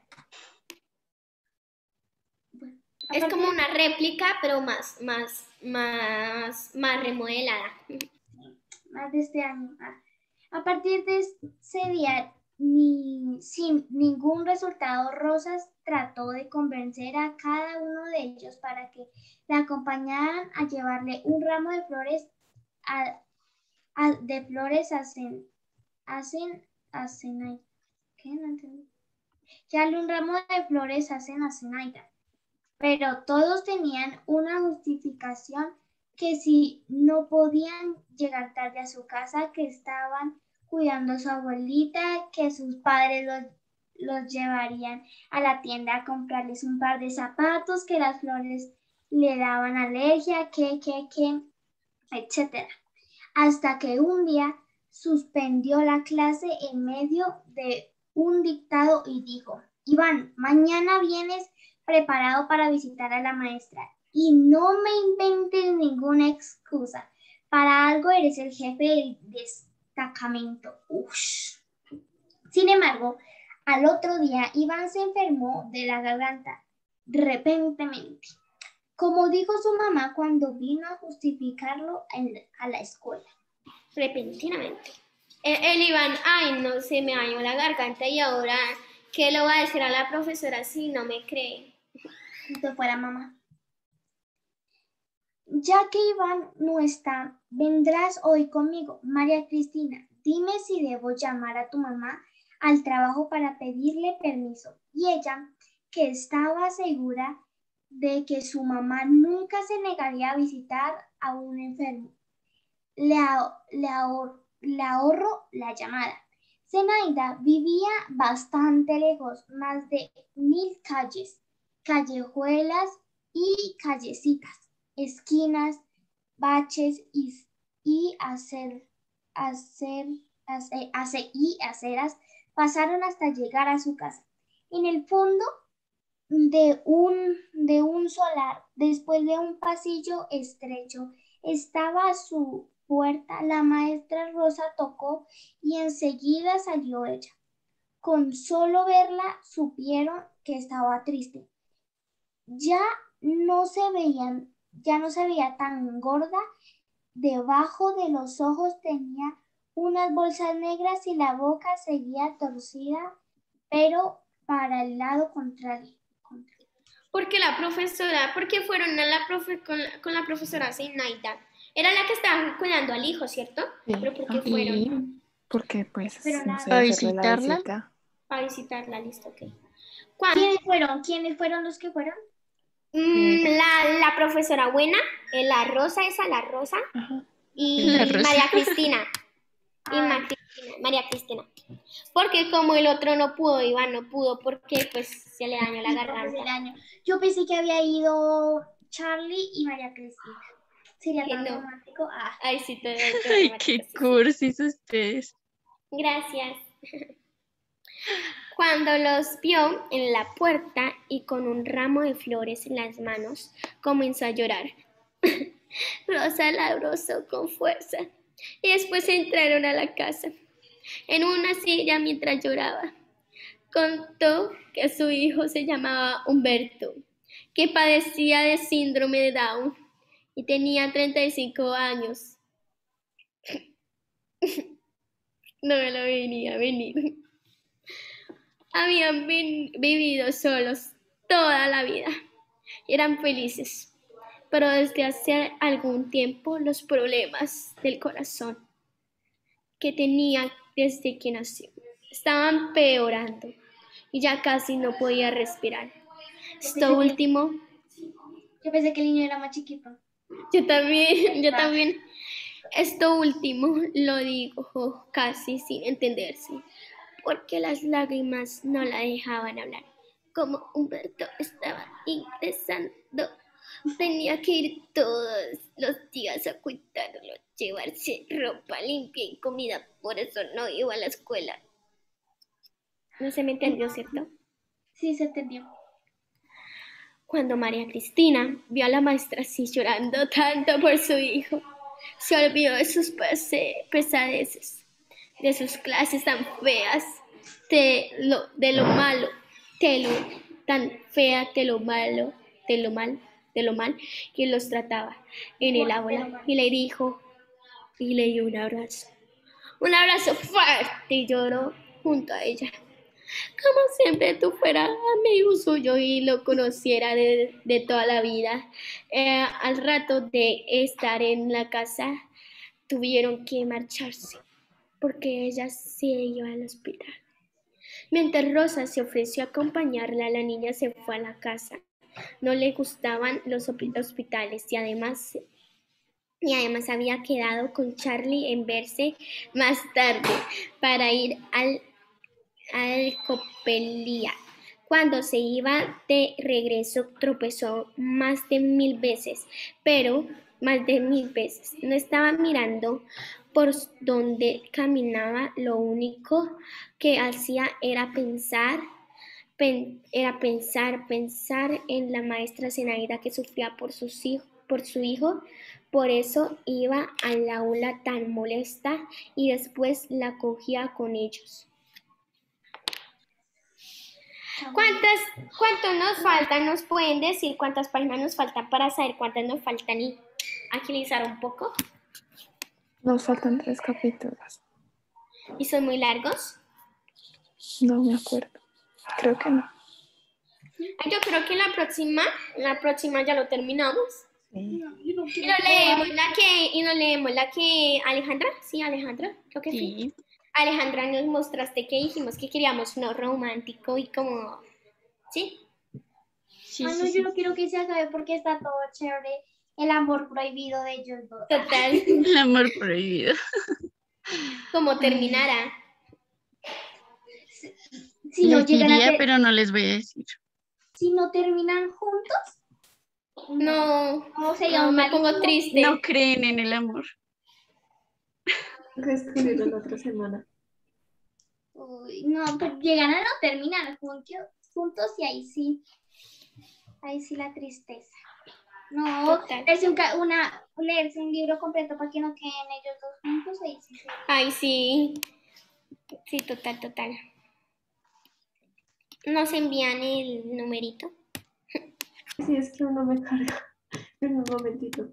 Bueno, a Es partir- como una réplica, pero más, más, más, más remodelada. más de este año. Ah, A partir de ese día, ni, sin ningún resultado, Rosas trató de convencer a cada uno de ellos para que la acompañaran a llevarle un ramo de flores a, a- de flores a Cen- a Cen- a Zenaida. ¿Qué? No entendí. Llevarle un ramo de flores a Cen- a Zenaida. Pero todos tenían una justificación, que si no podían llegar tarde a su casa, que estaban cuidando a su abuelita, que sus padres los, los llevarían a la tienda a comprarles un par de zapatos, que las flores le daban alergia, que, que, que, etcétera. Hasta que un día suspendió la clase en medio de un dictado y dijo: Iván, mañana vienes preparado para visitar a la maestra y no me inventes ninguna excusa. Para algo eres el jefe del destacamento. Ush. Sin embargo, al otro día Iván se enfermó de la garganta repentinamente, como dijo su mamá cuando vino a justificarlo en, a la escuela. Repentinamente. El, el Iván, ay, no, se me dañó la garganta y ahora, ¿qué le voy a decir a la profesora si no me cree? Si te fuera mamá. Ya que Iván no está, vendrás hoy conmigo. María Cristina, dime si debo llamar a tu mamá al trabajo para pedirle permiso. Y ella, que estaba segura de que su mamá nunca se negaría a visitar a un enfermo, le, le, ahor, le ahorro la llamada. Zenaida vivía bastante lejos, más de mil calles, callejuelas y callecitas, esquinas, baches y, y, hacer, hacer, hacer, hacer, y aceras pasaron hasta llegar a su casa. En el fondo de un, de un solar, después de un pasillo estrecho, estaba su puerta. La maestra Rosa tocó y enseguida salió ella. Con solo verla supieron que estaba triste. Ya no se veían, ya no se veía tan gorda. Debajo de los ojos tenía unas bolsas negras y la boca seguía torcida, pero para el lado contrario. Porque la profesora, porque fueron a la profe, con, la, con la profesora Zenaida. Era la que estaba cuidando al hijo, ¿cierto? Sí. Pero ¿por qué Ah, fueron? y porque pues Pero no nada. sé, ¿Para hacerle la visitarla? visita. Para visitarla, listo, ok. ¿Cuándo? ¿Quiénes fueron? ¿Quiénes fueron los que fueron? Mm, la, la profesora buena, eh, la Rosa esa, la Rosa, Ajá. y La Rosa. María Cristina. Y Ah. Ma- Cristina, María Cristina. Porque como el otro no pudo, Iván no pudo, porque pues se le dañó la Sí, porque se garganta. dañó. Yo pensé que había ido Charlie y María Cristina. Sería Que tan no. romántico. Ah. Ay, sí, todo, todo Ay, romántico, qué sí, sí. cursis ustedes. Gracias. Cuando los vio en la puerta y con un ramo de flores en las manos, comenzó a llorar. Rosa la abrazó con fuerza y después entraron a la casa. En una silla mientras lloraba, contó que su hijo se llamaba Humberto, que padecía de síndrome de Down y tenía treinta y cinco años. No me lo venía a venir. Habían vi- vivido solos toda la vida y eran felices, pero desde hace algún tiempo los problemas del corazón que tenía desde que nació estaban peorando y ya casi no podía respirar. Esto último, Yo pensé que el niño era más chiquito. yo también, yo también, esto último lo dijo casi sin entenderse, porque las lágrimas no la dejaban hablar. Como Humberto estaba ingresando, tenía que ir todos los días a cuidarlo, llevarse ropa limpia y comida, por eso no iba a la escuela. No se me entendió, ¿cierto? Sí, se entendió. Cuando María Cristina vio a la maestra así llorando tanto por su hijo, se olvidó de sus pese- pesadeces, de sus clases tan feas, de lo, de lo malo, de lo tan fea, de lo malo, de lo mal, de lo mal que los trataba en el aula y le dijo y le dio un abrazo, un abrazo fuerte y lloró junto a ella. Como siempre tú fueras amigo suyo y lo conociera de, de toda la vida. Eh, al rato de estar en la casa, tuvieron que marcharse porque ella se iba al hospital. Mientras Rosa se ofreció a acompañarla, la niña se fue a la casa. No le gustaban los hospitales y además, y además había quedado con Charlie en verse más tarde para ir al al Coppelia. Cuando se iba de regreso tropezó más de mil veces, pero más de mil veces. No estaba mirando por donde caminaba, lo único que hacía era pensar, pen, era pensar, pensar en la maestra Zenaida que sufría por, sus hij- por su hijo. Por eso iba al aula tan molesta y después la cogía con ellos. ¿Cuántas, ¿Cuántos nos faltan? ¿Nos pueden decir cuántas páginas nos faltan para saber cuántas nos faltan y agilizar un poco? Nos faltan tres capítulos. ¿Y son muy largos? No me acuerdo. Creo que no. Yo creo que la próxima, la próxima ya lo terminamos. Sí. Y lo leemos la que, y lo leemos la que Alejandra, sí, Alejandra, creo que sí. Sí. Alejandra, nos mostraste que dijimos que queríamos uno romántico y como, ¿sí? Sí, Ay, no, sí, yo sí. no quiero que se acabe porque está todo chévere. El amor prohibido de ellos dos. Total, El amor prohibido. como terminará. Si no Les llegan a diría, ter- pero no les voy a decir. si no terminan juntos, No, no sería no, un me pongo malísimo. triste. No creen en el amor. Tengo que escribirlo la otra semana. Uy, no, pero llegan a no terminar juntos, juntos y ahí sí, ahí sí la tristeza. No, Total. leerse un, ca- una, leerse un libro completo para que no queden ellos dos juntos, ahí sí. sí. Ay, sí. Sí, total, total. Nos envían el numerito. Sí, es que uno me carga. En un momentito.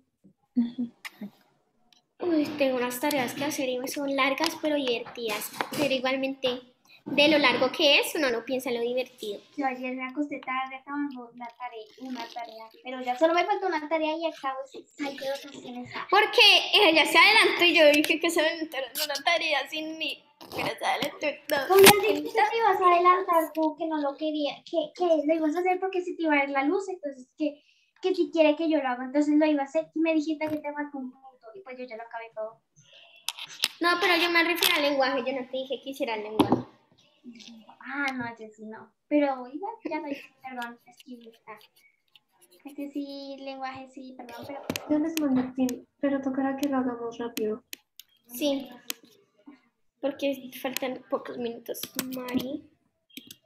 Uy, tengo unas tareas que hacer y son largas pero divertidas. Pero igualmente, de lo largo que es, uno no piensa en lo divertido. Yo ayer me acosté tarde acabando la tarea, una tarea, pero ya solo me falta una tarea y acabo de salir de vacaciones. Porque ella se adelantó y yo dije que se aventaron una tarea sin mí. Pero se adelantó. No. Como ya dijiste que te ibas a adelantar tú, que no lo quería, que, que lo ibas a hacer porque se te iba a ir la luz, entonces que, que si quiere que yo lo haga, entonces lo iba a hacer y me dijiste que te faltó un punto y pues yo ya lo acabé todo. No, pero yo me refiero al lenguaje, yo no te dije que hiciera el lenguaje. Ah, no, ese sí no, pero igual ya lo hice, perdón, es que ah, este sí, lenguaje sí, perdón, pero Ya les mandé el pin, pero tocará que lo hagamos rápido. Sí. Porque faltan pocos minutos. Mari.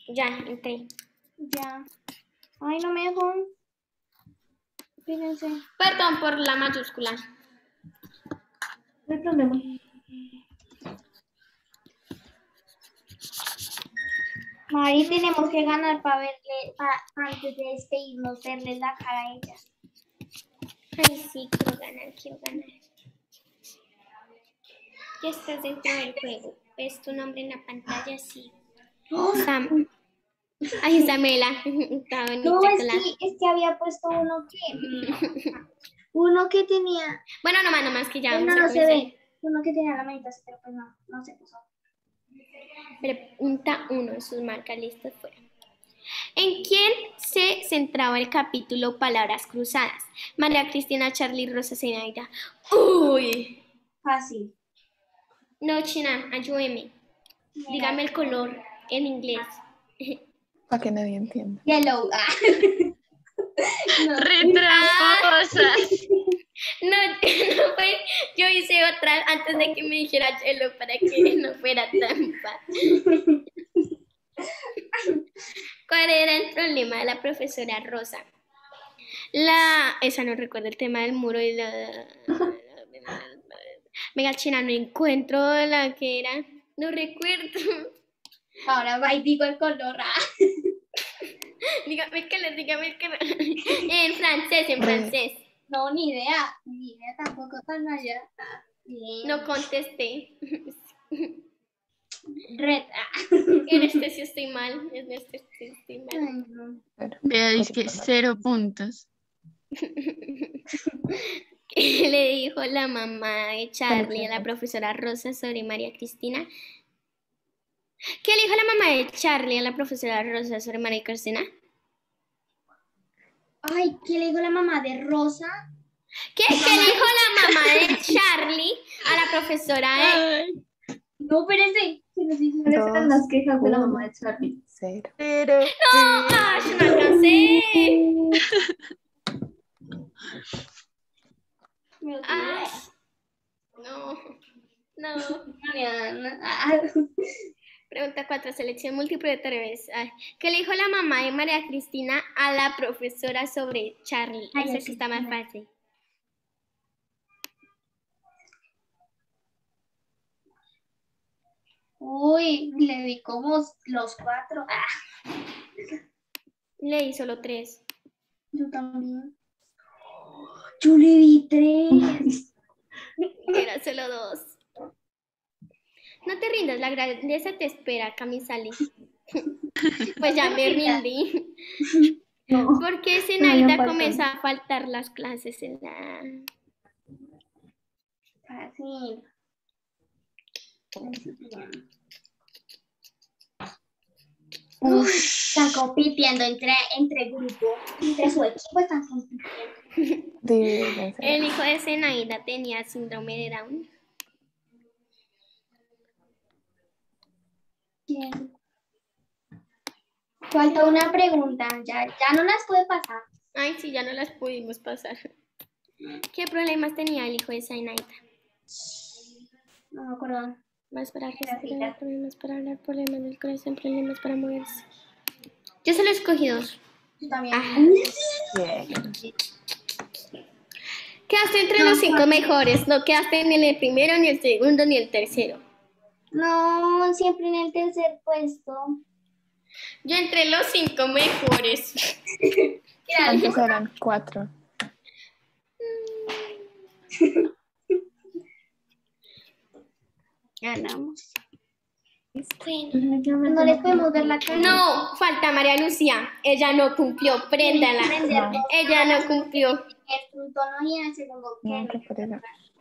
Ya, entré. Ya. Ay, no me dejó. Fíjense. Perdón por la mayúscula. No hay problema. Mari, tenemos que ganar para verle, pa- antes de despedirnos, verle la cara a ella. Ay, sí, quiero ganar, quiero ganar. Ya estás dentro del juego. ¿Ves tu nombre en la pantalla? Sí. Sam. Ay, Samela. Está bonita No, es con la- que, es que había puesto uno que... mm, uno que tenía... Bueno, nomás, nomás que ya Pues vamos no, a no se comenzar. ve. Uno que tenía la manita así, pero pues no, no se puso. Pregunta uno en sus marcas listas fuera. ¿En quién se centraba el capítulo Palabras Cruzadas? María Cristina, Charlie, Rosa, Zenaida. Uy. Fácil. No, China, ayúdeme. Dígame el color en inglés. Para que nadie entienda. Yellow. Ah. No. ¡Retramposas! No, no fue. Yo hice otra antes de que me dijera Chelo para que no fuera trampa. ¿Cuál era el problema de la profesora Rosa? La. Esa no recuerdo el tema del muro y la. Venga, China, no encuentro la que era. No recuerdo. Ahora va y digo el color. Ah. Dígame el color, dígame el color. En francés, en Re- francés. No, ni idea. Ni idea tampoco tan allá. Ah, bien. No contesté. Red. Ah. En este sí estoy mal. En este sí estoy mal. Ay, no. Pero, Vea, es que ahorita no. cero puntos. ¿Qué le dijo la mamá de Charlie a la profesora Rosa sobre María Cristina? ¿Qué le dijo la mamá de Charlie a la profesora Rosa sobre María Cristina? Ay, ¿qué le dijo la mamá de Rosa? ¿Qué, ¿Qué le dijo la mamá de Charlie a la profesora de... Ay, No, espérense. Si nos dicen cuáles eran las quejas de la mamá de Charlie. Cero. cero. ¡No! ¡Ah, yo no alcancé! Me ¡Ay! No, no. Mariana. Ah. Pregunta cuatro, selección múltiple de tres. Ay, ¿qué le dijo la mamá de María Cristina a la profesora sobre Charlie? María Ese sí está más Cristina. fácil. Uy, le di como los cuatro. Ah, Le di solo tres. yo también. Yo le di tres. Era solo dos. No te rindas, la grandeza te espera, Camisali. Pues ya me rindí. No. ¿Por qué Me Zenaida vayan comenzó a faltar las clases en la... Fácil. Uf, están compitiendo entre, entre grupos, entre su equipo están compitiendo. Divídense. El hijo de Zenaida tenía síndrome de Down. ¿Quién? Falta una pregunta, ya, ya no las puede pasar. Ay, sí, ya no las pudimos pasar. ¿Qué problemas tenía el hijo de Zenaida? No me acuerdo. Más para Repita. respirar, problemas para hablar, problemas del corazón, problemas para moverse. Yo solo escogí dos. Yo también. Ah. Bien. Quedaste entre los cinco mejores, no quedaste ni en el primero, ni el segundo, ni el tercero. No, siempre en el tercer puesto. Yo entre los cinco mejores. ¿Cuántos eran? Cuatro. Ganamos. Bueno. No les podemos ver la cara. No, falta María Lucía. Ella no cumplió, préndala. Prender dos Ella no cumplió. el fruto no y en el segundo No, que qué pereza.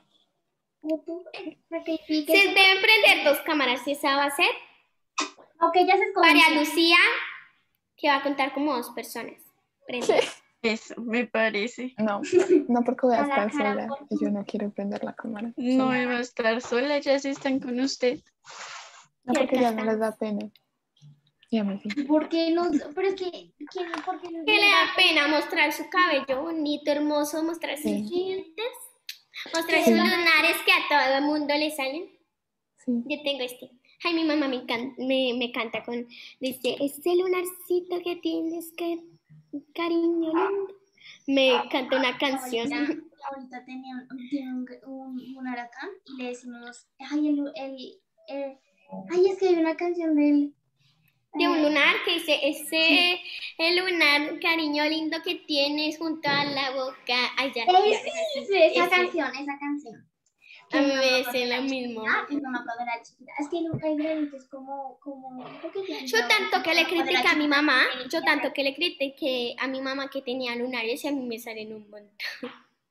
Se deben prender dos cámaras. ¿Y esa va a ser? Ok, ya se escogió. María Lucía, que va a contar como dos personas. Prende. Eso, me parece. No, no porque voy a A la estar cara, sola por y yo no quiero prender la cámara. No sola. iba a estar sola, ya se están con usted. No, Y porque acá ya no está. les da pena. Y a mí sí. ¿Por qué no? Pero es que, ¿quién, ¿por qué no? Que le da pena mostrar su cabello bonito, hermoso, mostrar sus Sí. dientes, mostrar Sí. sus lunares que a todo el mundo le salen. Sí. Yo tengo este. Ay, mi mamá me, can- me, me canta con, dice, ese lunarcito que tienes, que cariño lindo. Me canta una canción. Ahorita, ahorita tenía un, tiene un, un, un huracán y le decimos, ay, el, el, el- ay, es que hay una canción del... De un eh, lunar que dice, ese el lunar, cariño lindo que tienes junto a la boca. Ay, ya, ya, ese, esa ese. canción, esa canción. A mí mi me mamá dice cuando lo era mismo. chiquita, mi mamá cuando era chiquita, es que nunca hay granitos como, como, Yo tanto que le critiqué a mi mamá, yo tanto que le critiqué a mi mamá que tenía lunares y a mí me salen un montón.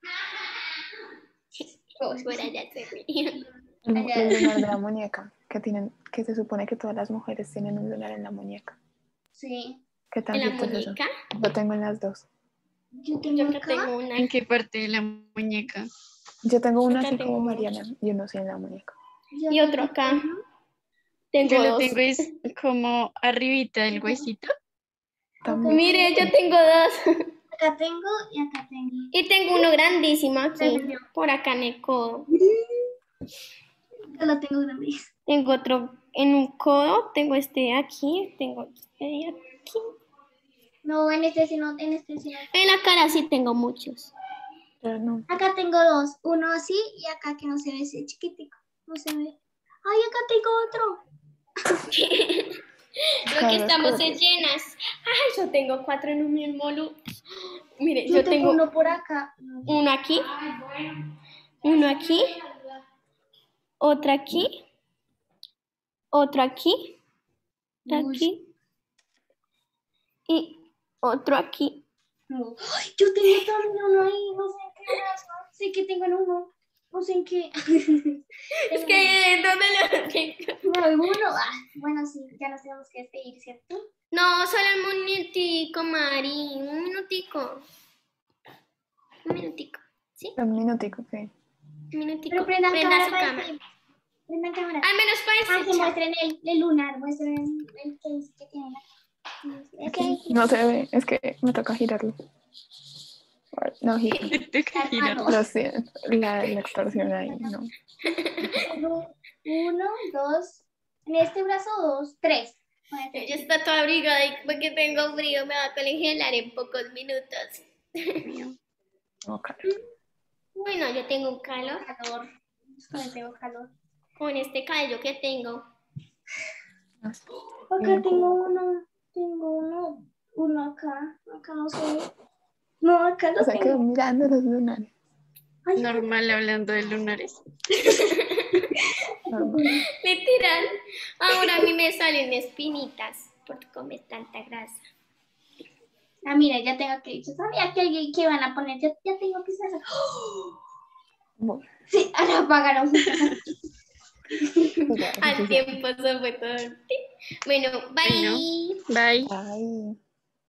Fuera ya se ríe. El, el lunar de la muñeca, que tienen, que se supone que todas las mujeres tienen un lunar en la muñeca. Sí. ¿Qué tan ¿En la cierto es eso? muñeca? Lo tengo en las dos. Yo tengo Yo que acá, tengo una. ¿En qué parte de la muñeca? Yo tengo uno Acá así como tengo- Mariana y uno sí en la muñeca. yo Y otro tengo acá. uno. Tengo Yo lo dos. tengo es como arribita del huesito. También. Mire, yo tengo dos. Acá tengo y acá tengo. Y tengo uno grandísimo aquí, por acá en el codo. Yo lo tengo grande. Tengo otro en un codo, tengo este aquí, tengo este aquí. No, en este sí no, en este sí no. En la cara sí tengo muchos. Pero no. Acá tengo dos, uno así y acá que no se ve ese chiquitico, no se ve. Ay, acá tengo otro. Lo que Cada estamos cosa. es llenas. Ay, yo tengo cuatro en un mismo look. Mire, Yo, yo, tengo, tengo uno por acá. uno aquí, uno aquí, otro aquí, otro aquí, aquí y otro aquí. No. Ay, yo tengo también uno ahí, no sé en qué brazo. Sé que tengo en uno, no sé en qué. Es que, ¿dónde lo tengo? No, alguno. Ah, bueno, sí, ya nos tenemos que despedir, ¿cierto? No, solo un minutico, Mari, un minutico. Un minutico, ¿sí? Un minutico, sí. Un minutico. Pero prendan Prenda cámara su para cámara. este- Prendan cámara. Al menos para Ah, ese que chat. muestren el, el lunar, muestren el case que tiene. Ese No se ve, es que me toca girarlo. No, giro. Toca girarlo. Lo siento, la, la extorsión ahí, no. Uno, uno, dos. En este brazo, dos, tres. Ella está toda abrigada y porque tengo frío me va a congelar en pocos minutos. Ok. Bueno, yo tengo un calor Calor. Yo tengo calor. con este cabello que tengo. Acá tengo uno. Tengo uno. Uno acá. Acá no sé. No, acá lo O sea, quedo tengo. mirando los lunares. Ay, Normal hablando de lunares. Normal. Literal. Ahora a mí me salen espinitas por comer tanta grasa. ah, mira, ya tengo que. Yo sabía que alguien que iban a poner. Ya, ya tengo que hacer. Bueno, Sí, ahora apagaron. ya, Al sí, sí. tiempo eso fue todo. Bueno, bye. Bueno, bye. Ay.